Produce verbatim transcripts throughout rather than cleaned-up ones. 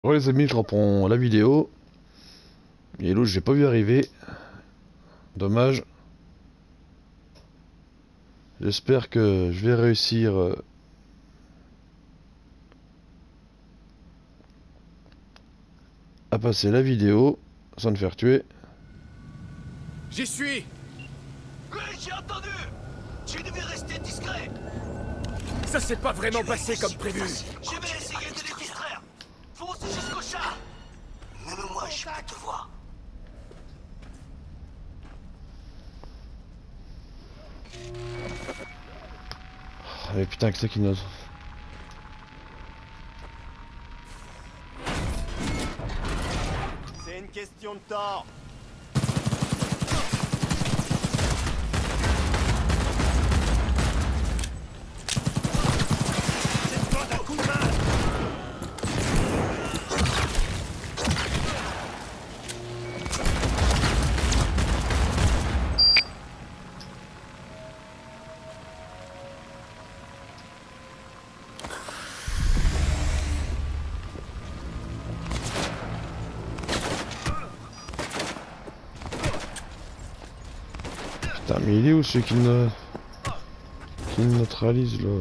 Bon les amis, je reprends la vidéo. Et l'autre, j'ai pas vu arriver. Dommage. J'espère que je vais réussir euh, à passer la vidéo sans me faire tuer. J'y suis. Oui, j'ai entendu. Tu devais rester discret. Ça s'est pas vraiment passé comme prévu. Je vais essayer de les distraire. Fonce jusqu'au chat. Même moi, je peux te voir. Ah, mais putain, que c'est qui nous... C'est une question de temps. C'est toi d'un coup de main. Putain, mais il est où celui qui me... qui me neutralise là?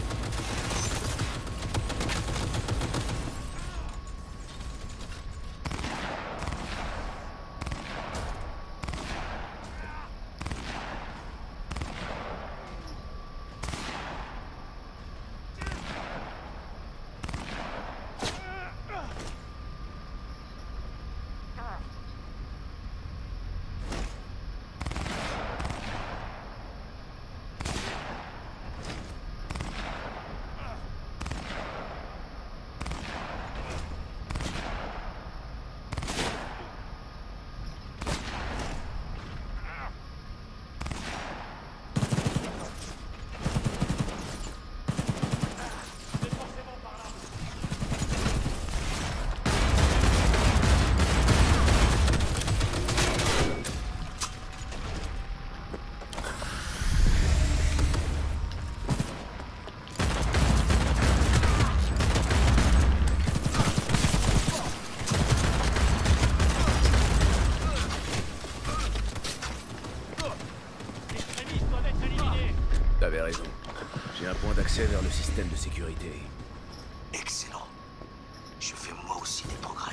T'avais raison. J'ai un point d'accès vers le système de sécurité. Excellent. Je fais moi aussi des progrès.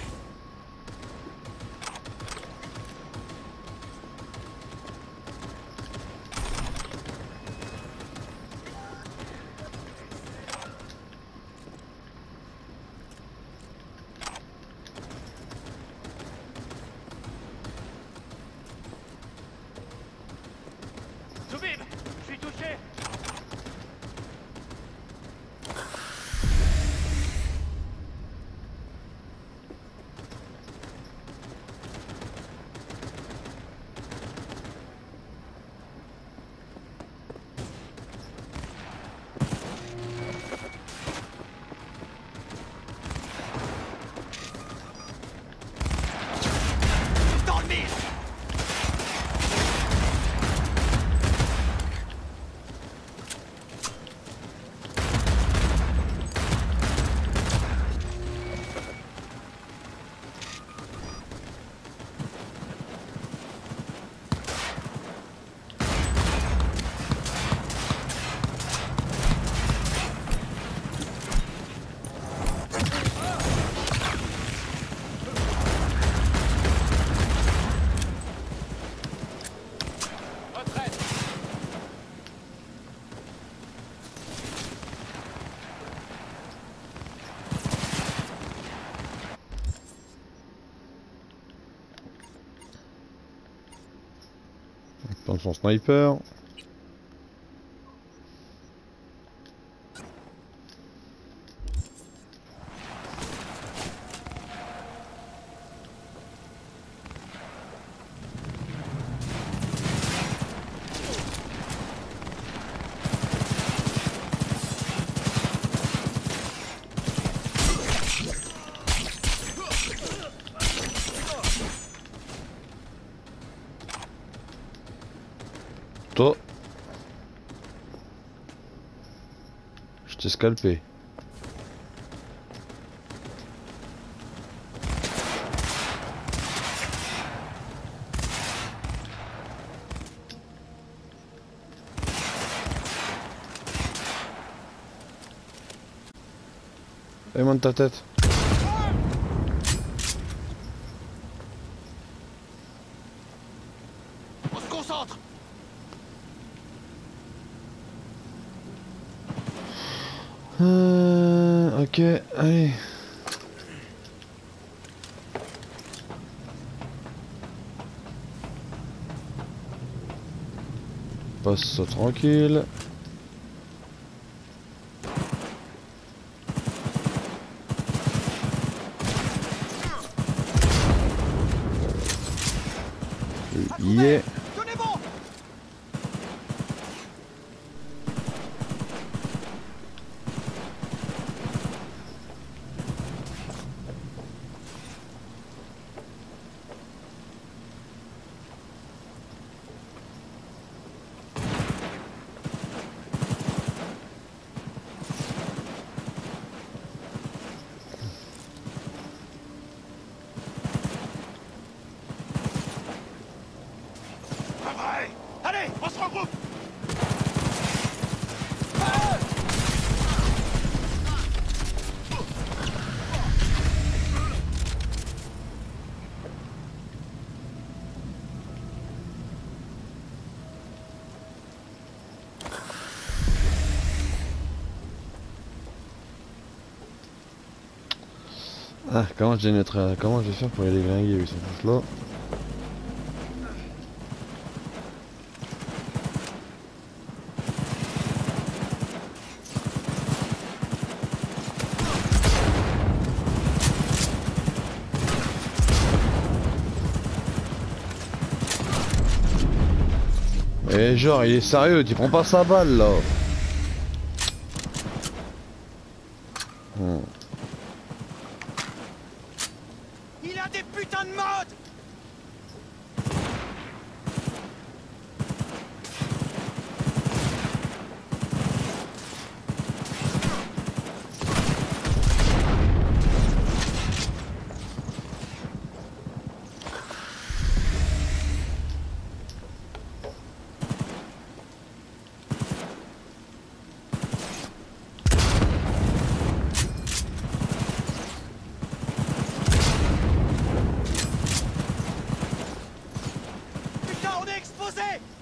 Zoubib, je suis touché. Dans le mille. Retraite. Prendre son sniper. Toi, je t'ai scalpé. Fais-moi de ta tête. On se concentre. Euh, ok, allez. Passe ça tranquille. Yeah. Tenez bon. Pas vrai. Allez, on se regroupe. Ah, comment je vais mettre, comment je vais faire pour les déglinguer avec cette chose là. Et genre, il est sérieux, tu prends pas sa balle là. Hmm. Il a des putains de modes. Putain, on est exposé.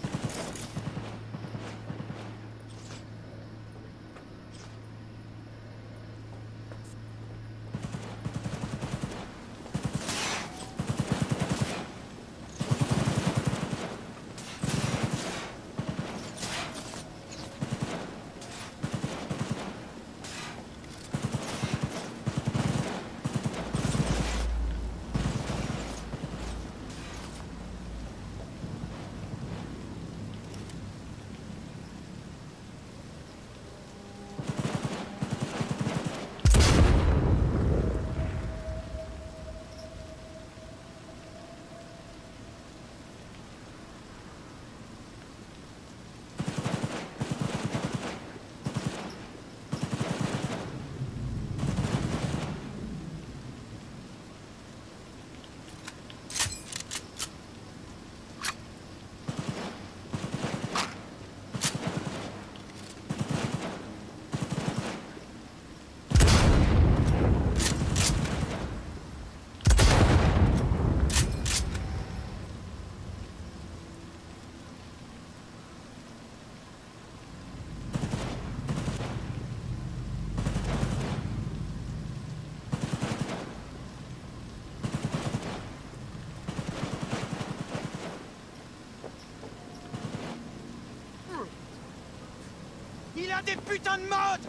Il a des putains de modes.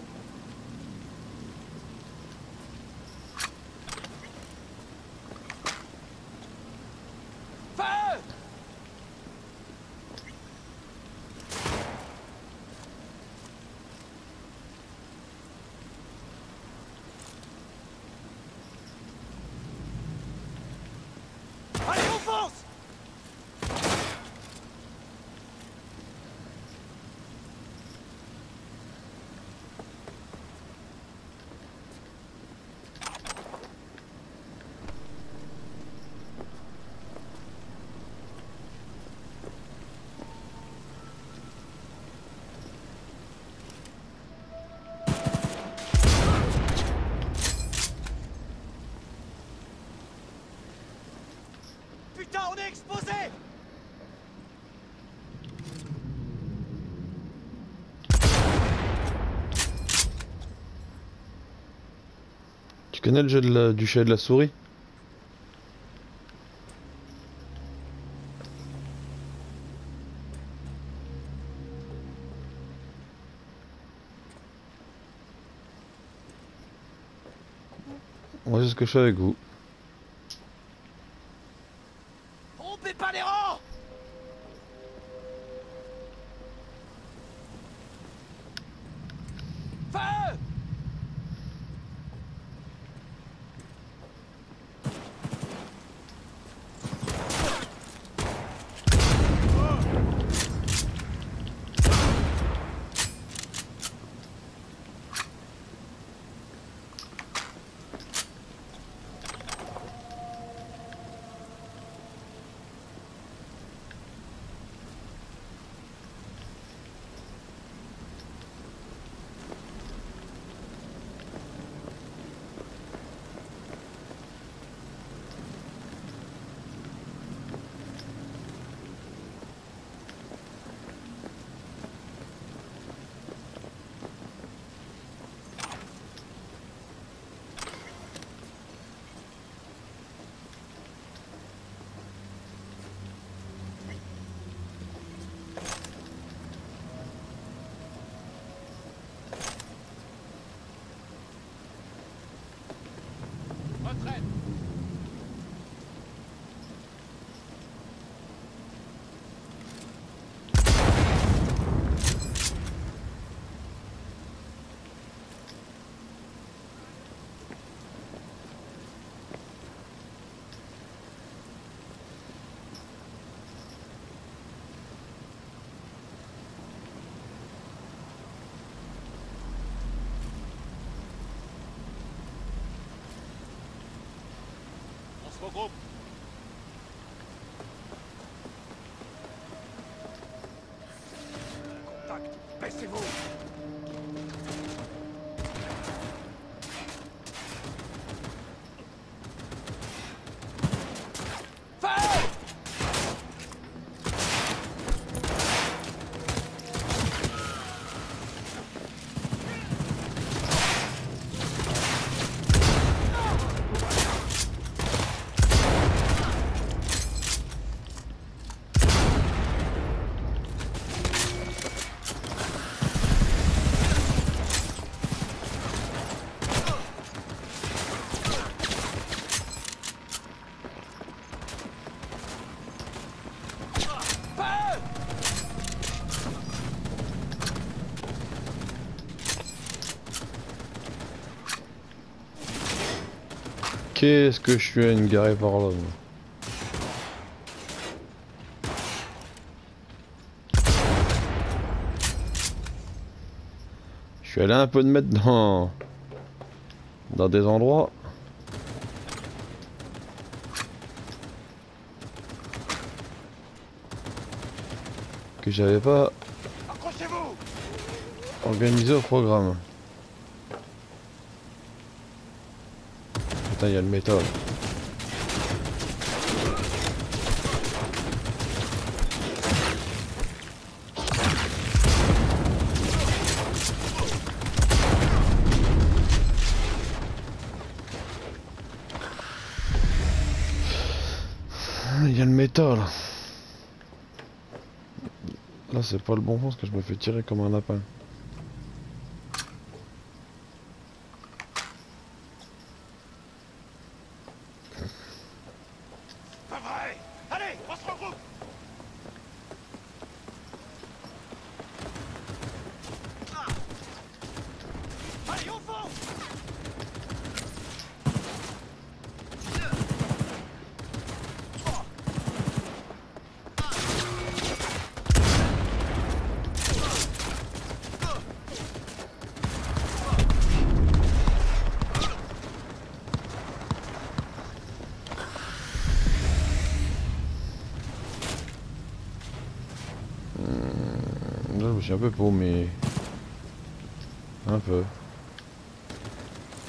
Feu. Allez, on fonce. là, on est exposé. Tu connais le jeu de la, du chat et de la souris? Moi c'est ce que je fais avec vous. Rompez pas les rangs. Feu. Retraite. On se regroupe. Contact. Baissez-vous. Qu'est-ce que je suis à une garée par là, moi. Je suis allé un peu de mettre dans dans des endroits que j'avais pas Accrochez-vous. organisé au programme. Putain, il y a le métal. Il y a le métal. Là, c'est pas le bon sens que je me fais tirer comme un lapin. Pas vrai. Allez, on se regroupe. Ah. Allez, au fond. Là, je me suis un peu paumé. Un peu.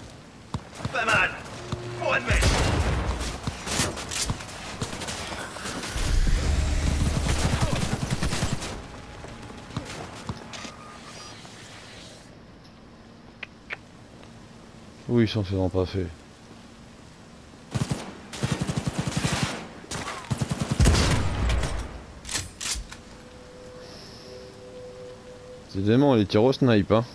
Pas mal. Pour admettre. Oui, ils sont faisant pas fait. C'est dément les tirs au snipe hein.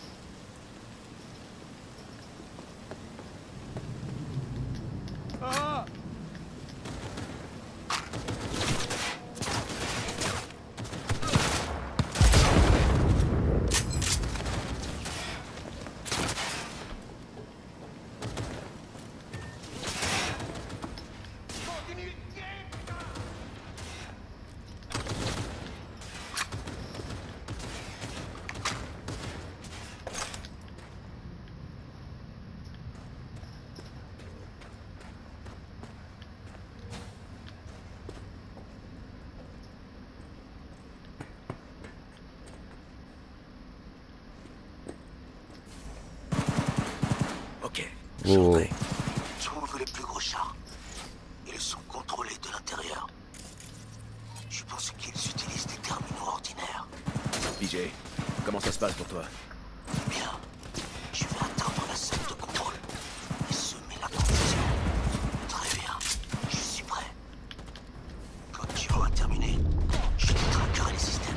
Ok, Oh. Trouve les plus gros chars. Ils sont contrôlés de l'intérieur. Je pense qu'ils utilisent des terminaux ordinaires. B J, comment ça se passe pour toi? Bien. Je vais atteindre la salle de contrôle et semer la confusion. Très bien. Je suis prêt. Quand tu auras terminé, je te traquerai les systèmes.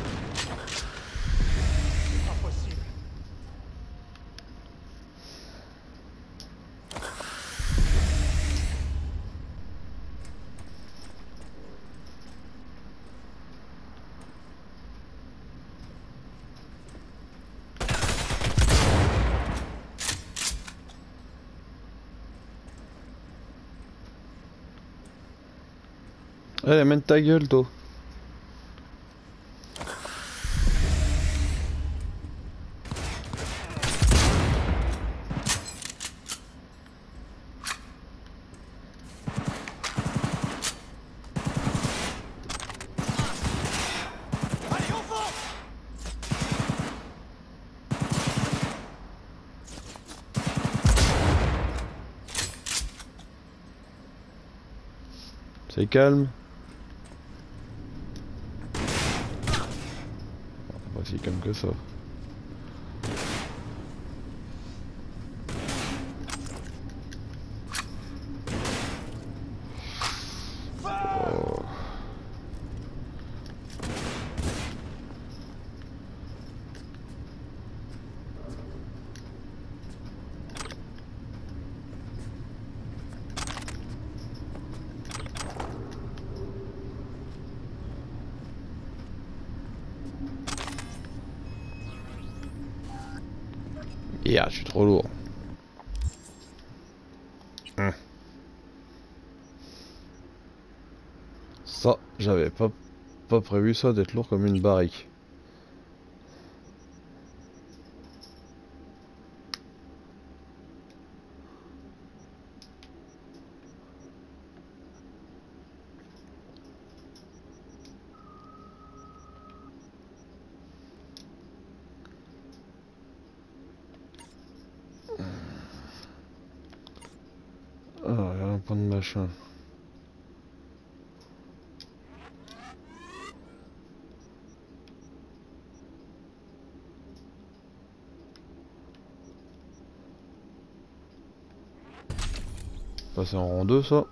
Impossible. Allez, mène ta gueule, toi. Allez, on fonce! C'est calme. Pas si calme que ça. Oh. Yeah, je suis trop lourd. Hum. Ça, j'avais pas, pas prévu ça d'être lourd comme une barrique. Ah, il y a un point de machin. Passer en rang deux, ça.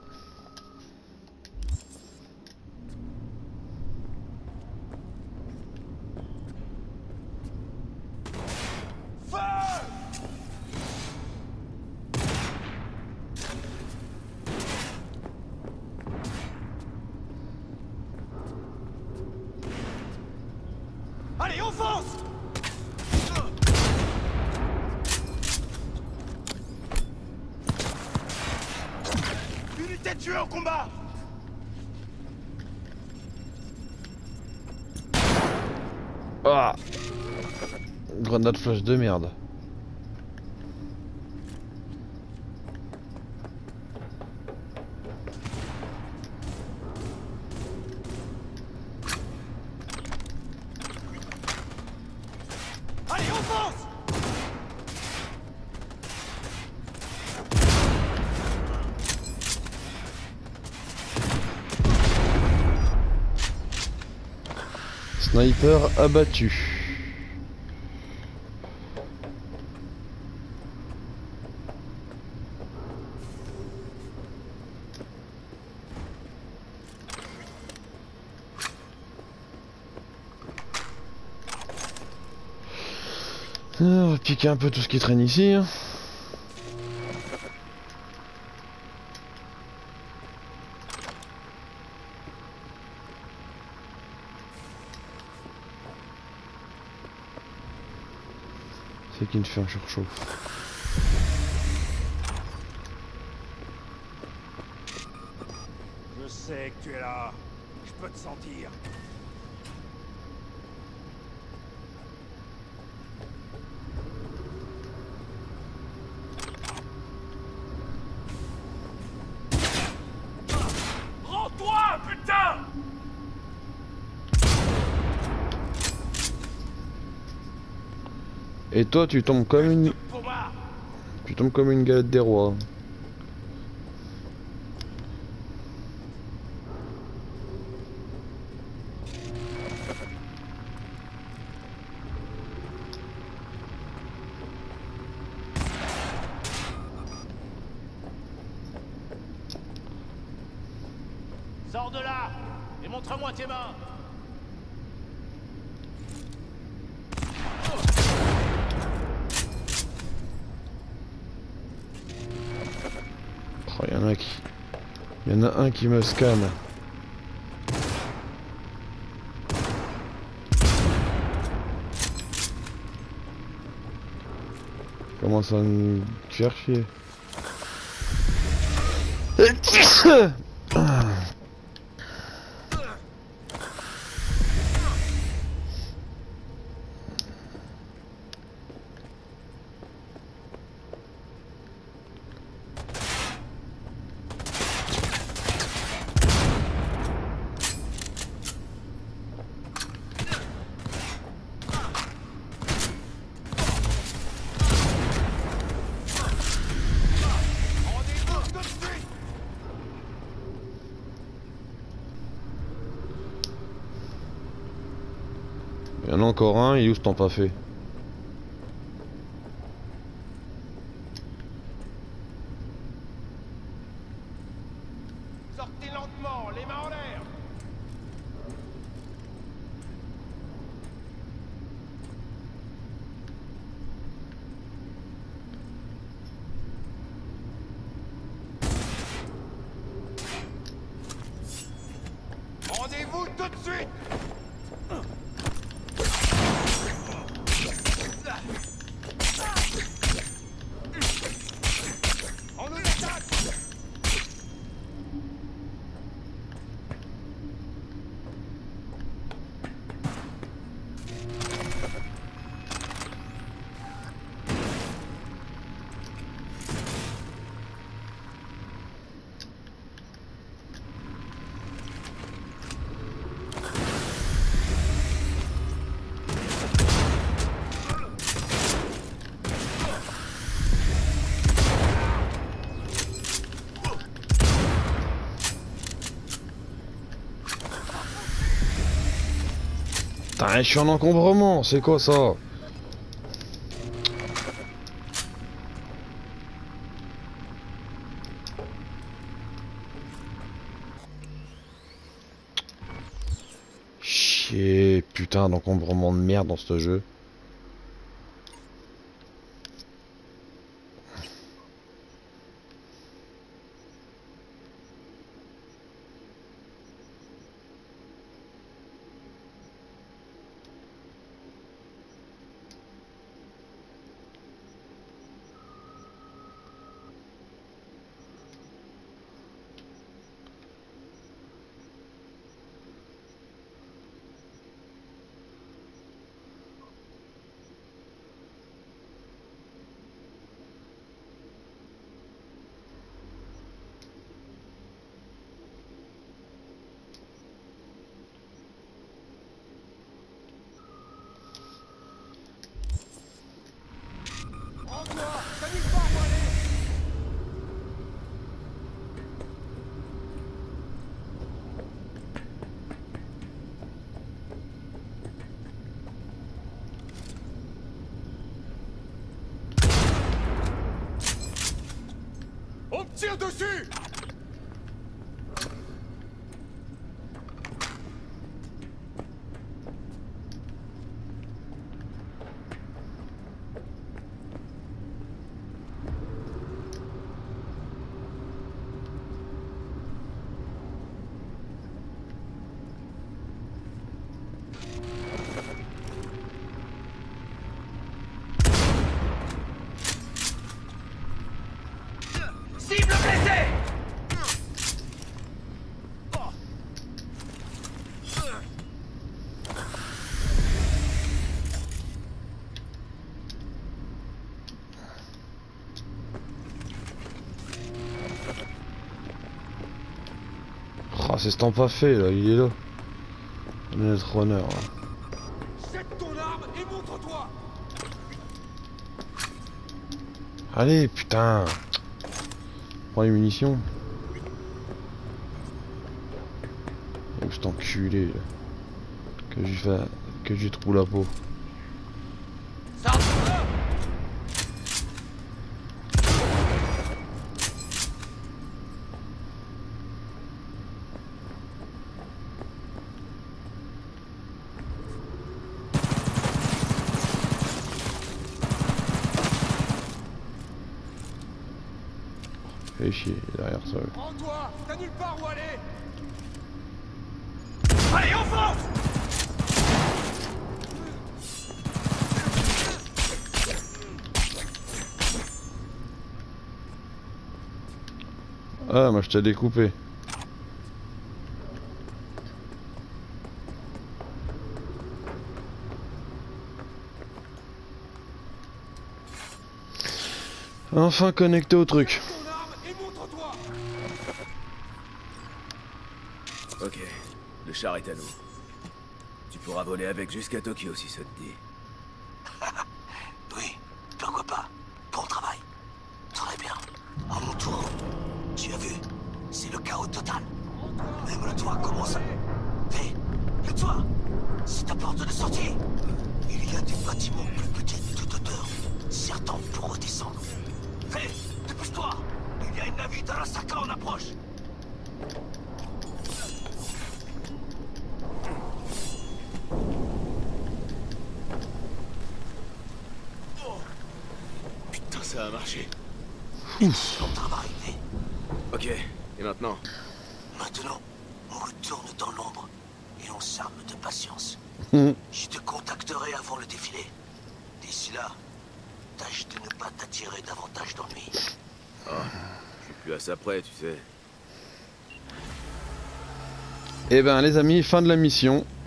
Allez, on fonce! Unité tuée au combat! Ah! Grenade flash de merde. Allez, on fonce! Sniper abattu. On va piquer un peu tout ce qui traîne ici. Hein. C'est qui me fait un surchauffe. Je sais que tu es là. Je peux te sentir. Rends-toi, putain! Et toi tu tombes comme une... Tu tombes comme une galette des rois. Sors de là et montre-moi tes mains. Oh, y en a qui... Y en a un qui me scanne. Commence à me faire chier. Il y en a encore un, et où ce t'en pas fait? Sortez lentement, les mains en l'air. Rendez-vous tout de suite. On nous attaque. Putain, je suis en encombrement, c'est quoi ça? Chier, putain d'encombrement de merde dans ce jeu. Rends-toi, t'as nulle part où aller. On me tire dessus. Ah, c'est ce temps pas fait là, il est là. Notre honneur là. Jette ton arme et montre-toi. Allez, putain. Prends les munitions. Et cet enculé là. Que j'ai fait. Que j'ai trouvé la peau. Fais chier derrière ça. Rends-toi, t'as nulle part où aller. Allez, on fonce! Ah, moi je t'ai découpé. Enfin connecté au truc. Ton arme et montre-toi. Ok, le char est à nous. Tu pourras voler avec jusqu'à Tokyo si ça te dit. Oui, pourquoi pas. Bon travail. Très bien. À mon tour. Tu as vu, c'est le chaos total. Même le toit commence à... Hé, le toit! C'est ta porte de sortie. Il y a des bâtiments plus petits de toute hauteur. Certains pour redescendre. Hé, dépêche-toi! Il y a une navire d'Arasaka en approche. Putain, ça a marché. Excellent travail, Hé. Ok, et maintenant? Maintenant, on retourne dans l'ombre et on s'arme de patience. Hum. Je te contacterai avant le défilé. D'ici là, tâche de ne pas t'attirer davantage d'ennuis. Ah, je suis plus à ça près, tu sais. Et ben les amis, fin de la mission.